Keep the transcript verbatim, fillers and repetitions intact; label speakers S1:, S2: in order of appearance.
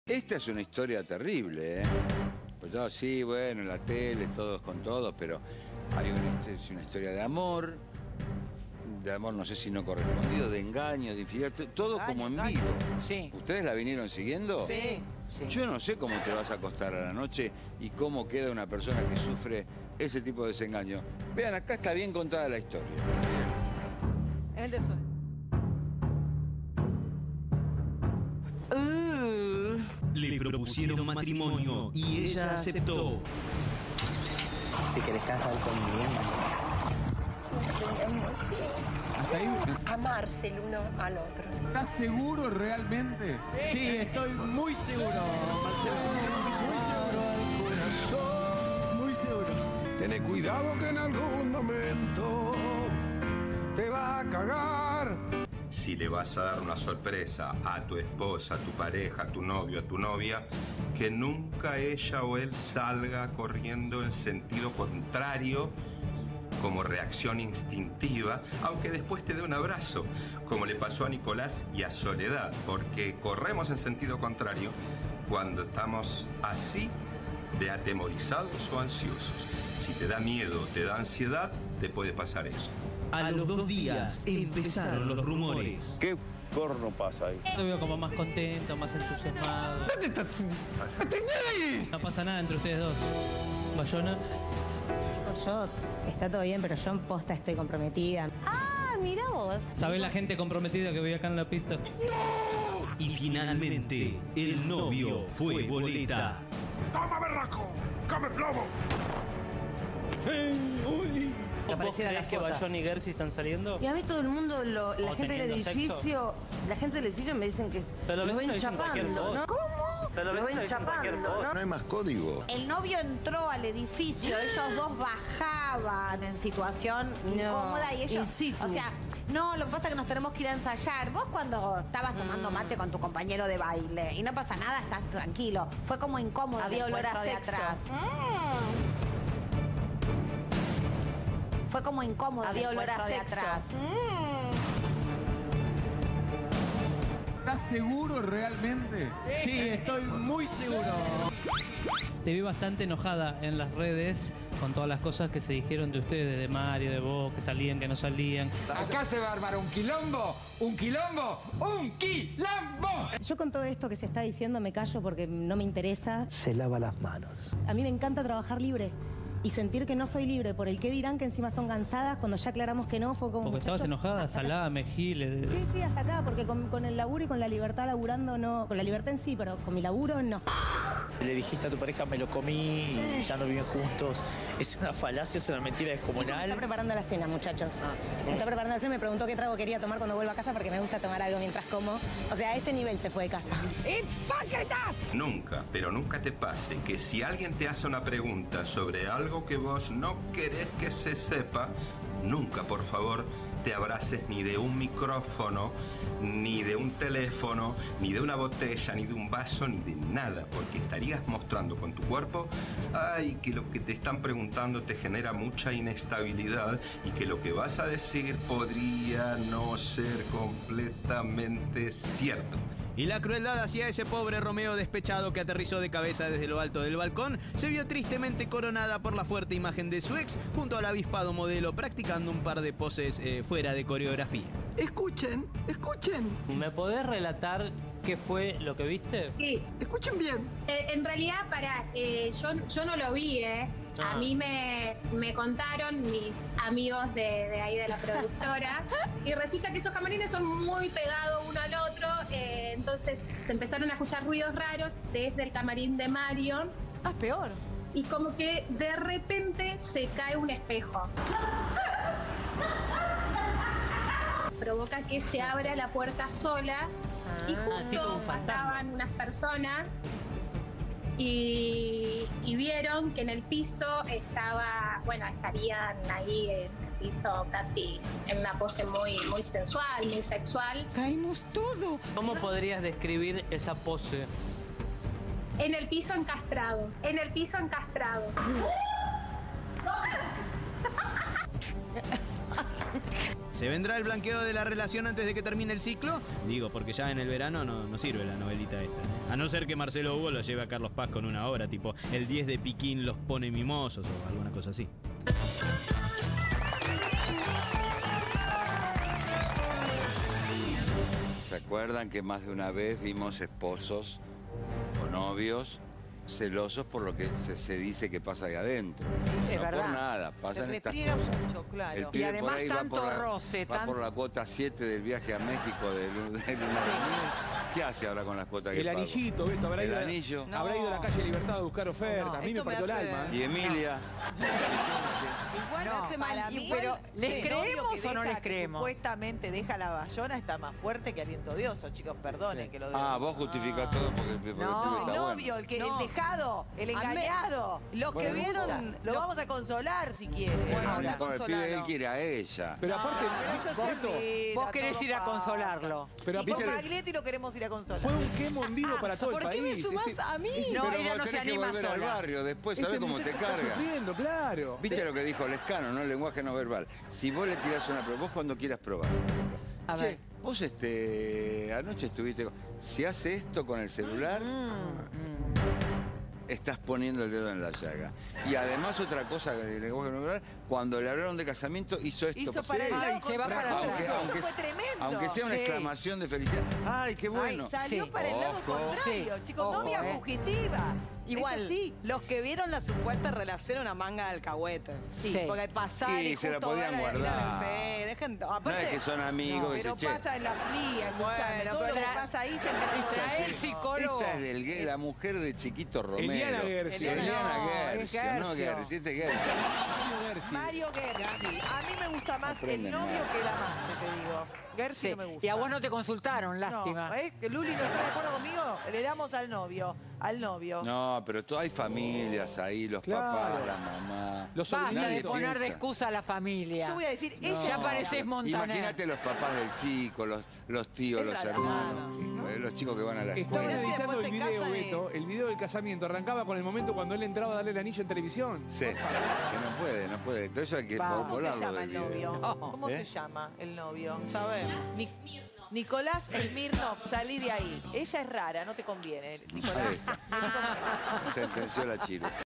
S1: Esta es una historia terrible, ¿eh? Pues yo, sí, bueno, en la tele, todos con todos, pero hay una, es una historia de amor, de amor no sé si no correspondido, de engaño, de infidelidad, todo engaño, como en engaño. Vivo.
S2: Sí.
S1: ¿Ustedes la vinieron siguiendo?
S2: Sí, sí.
S1: Yo no sé cómo te vas a acostar a la noche y cómo queda una persona que sufre ese tipo de desengaño. Vean, acá está bien contada la historia.
S2: Es el de Sol.
S3: Le propusieron matrimonio y ella aceptó.
S4: ¿Te querés casar conmigo?
S5: ¿Hasta ahí?
S6: Amarse el uno al otro.
S5: ¿Estás seguro realmente?
S7: Sí, estoy muy seguro, Marcelo. Muy seguro.
S8: Ten cuidado que en algún momento te va a cagar.
S9: Si le vas a dar una sorpresa a tu esposa, a tu pareja, a tu novio, a tu novia, que nunca ella o él salga corriendo en sentido contrario como reacción instintiva, aunque después te dé un abrazo, como le pasó a Nicolás y a Soledad, porque corremos en sentido contrario cuando estamos así de atemorizados o ansiosos. Si te da miedo, te da ansiedad, te puede pasar eso.
S3: A los dos días empezaron los rumores.
S10: ¿Qué corno pasa ahí?
S11: Lo veo como más contento, más entusiasmado.
S8: ¿Dónde está? ahí!
S11: No pasa nada entre ustedes dos. Bayona.
S12: Yo, está todo bien, pero yo en posta estoy comprometida.
S13: Ah, mira vos.
S11: ¿Sabés la gente comprometida que veía acá en la pista?
S3: Y finalmente, el novio fue boleta.
S8: ¡Toma, berraco! ¡Come plomo!
S2: ¡Ey! ¡Uy!
S11: ¿Vos creés que Bayona y Gersi están saliendo?
S12: Y a mí todo el mundo, lo, la gente del edificio, sexo? la gente del edificio me dicen que
S11: pero
S12: los ven chapando, ¿no?
S13: ¿Cómo?
S11: Pero los ven chapando,
S1: ¿no? No hay más código.
S14: El novio entró al edificio, ellos dos bajaban en situación no, incómoda y ellos, o sea, no, lo que pasa es que nos tenemos que ir a ensayar. Vos cuando estabas tomando mate con tu compañero de baile y no pasa nada, estás tranquilo. Fue como incómodo.
S12: Había olor a
S14: de
S12: sexo.
S14: atrás. Mm. Fue como incómodo.
S12: Había olor a
S14: de
S12: sexo.
S14: atrás. Mm.
S5: ¿Estás seguro realmente?
S7: Sí, estoy muy seguro.
S11: Te vi bastante enojada en las redes con todas las cosas que se dijeron de ustedes, de Mario, de vos, que salían, que no salían.
S2: Acá se va a armar un quilombo, un quilombo, un quilombo.
S12: Yo con todo esto que se está diciendo me callo porque no me interesa.
S4: Se lava las manos.
S12: A mí me encanta trabajar libre. Y sentir que no soy libre por el que dirán, que encima son cansadas, cuando ya aclaramos que no, fue como...
S11: Porque estabas enojada, salame, giles...
S12: Sí, sí, hasta acá, porque con, con el laburo y con la libertad laburando no... Con la libertad en sí, pero con mi laburo no.
S4: Le dijiste a tu pareja, me lo comí y ya no viven juntos. Es una falacia, es una mentira descomunal.
S12: Me está preparando la cena, muchachos. Me está preparando la cena, me preguntó qué trago quería tomar cuando vuelva a casa porque me gusta tomar algo mientras como. O sea, a ese nivel se fue de casa.
S9: ¡Hipócritas! Nunca, pero nunca te pase que si alguien te hace una pregunta sobre algo que vos no querés que se sepa, nunca, por favor, te abraces ni de un micrófono, ni de un teléfono, ni de una botella, ni de un vaso, ni de nada, porque estarías mostrando con tu cuerpo, ay, que lo que te están preguntando te genera mucha inestabilidad y que lo que vas a decir podría no ser completamente cierto.
S15: Y la crueldad hacia ese pobre Romeo despechado que aterrizó de cabeza desde lo alto del balcón se vio tristemente coronada por la fuerte imagen de su ex junto al avispado modelo practicando un par de poses eh, fuera de coreografía.
S2: Escuchen, escuchen.
S11: ¿Me podés relatar qué fue lo que viste?
S6: Sí.
S2: Escuchen bien.
S6: Eh, en realidad, para, eh, yo, yo no lo vi, ¿eh?
S11: Ah.
S6: A mí me, me contaron mis amigos de, de ahí de la productora y resulta que esos camarines son muy pegados uno al otro, eh, entonces se empezaron a escuchar ruidos raros desde el camarín de Mario.
S12: Ah, peor.
S6: Y como que de repente se cae un espejo. Provoca que se abra la puerta sola y justo pasaban unas personas y, y vieron que en el piso estaba, bueno, estarían ahí en el piso casi en una pose muy, muy sensual, muy sexual.
S2: Caímos todo.
S11: ¿Cómo podrías describir esa pose?
S6: En el piso encastrado, en el piso encastrado.
S15: ¿Se vendrá el blanqueo de la relación antes de que termine el ciclo? Digo, porque ya en el verano no, no sirve la novelita esta. A no ser que Marcelo Hugo lo lleve a Carlos Paz con una obra tipo El diez de Piquín los pone mimosos o alguna cosa así.
S1: ¿Se acuerdan que más de una vez vimos esposos o novios celosos por lo que se, se dice que pasa ahí adentro?
S13: Sí, es
S1: no
S13: verdad.
S1: por nada, pasan
S13: Se
S1: estas
S13: repliega
S1: cosas.
S13: mucho, claro.
S1: El
S13: Y
S1: pibe
S13: además
S1: por ahí va
S13: tanto
S1: por la-
S13: roce,
S1: Va
S13: tan-
S1: por la cuota siete del viaje a México de, Lu- de Luna de Miel. ¿Qué hace ahora con las cuotas que
S16: El
S1: pago?
S16: anillito, ¿viste? Habrá
S1: El
S16: ido,
S1: anillo.
S16: habrá ido a la calle Libertad a buscar ofertas. A mí me
S13: Esto me
S16: partió el
S13: hace-
S16: alma.
S1: Y Emilia.
S13: Igual
S14: No,
S13: me hace mal,
S14: para mí,
S13: pero ¿les
S14: el
S13: creemos
S14: novio que
S13: o no
S14: deja-
S13: les
S14: que
S13: creemos?
S14: Supuestamente deja la bayona, está más fuerte que aliento odioso, chicos, perdonen que lo digo.
S1: Ah, vos justificás todo porque, porque el pibe
S14: No,
S1: está
S14: el
S1: bueno.
S14: novio, el, que,
S13: No.
S14: el dejado, el
S13: A mí-
S14: engañado.
S13: los que
S14: Bueno,
S13: vieron-
S14: Lo
S13: los-
S14: vamos a consolar si quiere.
S13: Bueno,
S1: No,
S13: anda
S1: no, el pibe él
S13: consolado.
S1: quiere a ella.
S16: Pero aparte,
S14: pero ellos se
S16: Pablito,
S14: olvidan,
S13: Vos querés
S14: todo
S13: ir a
S14: pasa.
S13: consolarlo.
S16: Pero
S14: Sí, con
S16: viste-
S14: Maglietti lo queremos ir a consolar.
S16: fue un quemo en vivo para todo el
S13: ¿Por
S16: país.
S13: qué me sumás
S16: Ese-
S13: a mí?
S16: ese-
S13: No,
S1: Pero
S13: ella
S1: vos
S13: no se
S1: tenés que
S13: anima
S1: volver al
S13: sola.
S1: barrio, después
S16: Este
S1: sabés cómo te
S16: muchacho está
S1: carga.
S16: sufriendo, claro.
S1: ¿Viste lo que dijo Lescano, no? El lenguaje no verbal. Si vos le tirás una prueba, vos cuando quieras probar.
S13: A
S1: Che,
S13: ver.
S1: vos este anoche estuviste con- si hace esto con el celular, estás poniendo el dedo en la llaga. Y además otra cosa del lenguaje no verbal, cuando le hablaron de casamiento hizo esto.
S14: Hizo
S1: pues,
S14: para el
S1: sí.
S14: lado
S13: se va para
S14: contrario.
S1: aunque,
S13: atrás.
S1: aunque-
S14: Eso fue tremendo.
S1: aunque sea una
S13: Sí.
S1: exclamación de felicidad. ¡Ay, qué bueno!
S14: Ay, salió
S13: Sí.
S14: para el lado
S1: Ojo.
S14: contrario,
S13: Sí.
S14: chicos.
S13: Ojo,
S14: Novia
S13: eh.
S14: fugitiva.
S17: Igual,
S14: Es así.
S17: los que vieron la supuesta relación una manga de alcahuetes.
S14: Sí.
S17: Porque pasar
S1: Y
S17: y,
S1: se la
S17: justo
S1: podían
S17: ahora,
S1: guardar.
S17: no sé, dejen,
S1: No
S17: aparte,
S1: es que son amigos.
S14: Pero
S1: dice, "Che,
S14: pasa en la fría, escuchame.
S17: Bueno,
S14: Todo
S17: pero
S14: lo que
S17: tra-
S14: pasa ahí se entera todo
S17: traer
S14: el mundo.
S17: psicólogo.
S1: Esta es del gay, la mujer de Chiquito Romero.
S16: Eliana Gersi.
S1: Eliana
S13: No,
S1: Gersi,
S13: es
S1: no
S13: Gersi.
S1: Gersi, este Gersi.
S14: Mario Gersi. A mí me gusta más
S1: Aprende
S14: el novio
S1: nada.
S14: que el amante, te digo. Gersi
S13: Sí.
S14: no me gusta.
S13: Y a vos no te consultaron, lástima.
S14: No, ¿eh? ¿Que Luli no está de acuerdo conmigo? Le damos al novio. Al novio.
S1: No, pero tú- hay familias ahí, los
S16: Claro.
S1: papás, la mamá.
S16: Los
S13: Basta
S1: Nadie
S13: de poner de
S1: piensa.
S13: excusa a la familia.
S14: Yo voy a decir,
S1: No.
S14: ella.
S13: Ya parecés Montaner.
S1: Imagínate los papás del chico, los, los tíos,
S14: Es
S1: los
S14: raro.
S1: hermanos, eh, los chicos que van a la
S16: Estaban
S1: escuela.
S17: Mirá si
S16: editando
S17: después
S16: el
S17: se
S16: video,
S17: casan y-
S16: Beto. El video del casamiento arrancaba con el momento cuando él entraba a darle el anillo en televisión.
S1: Sí, que no puede, no puede. Todo eso hay que
S14: ¿Cómo se
S1: volarlo
S14: llama
S1: del
S14: el novio?
S1: video.
S14: ¿Cómo
S1: ¿Eh?
S14: se llama el novio?
S17: sabemos.
S14: Ni- Nicolás Smirnov, salí de ahí. Ella es rara, no te conviene. Nicolás.
S1: Ahí está. Sentenció la Chile.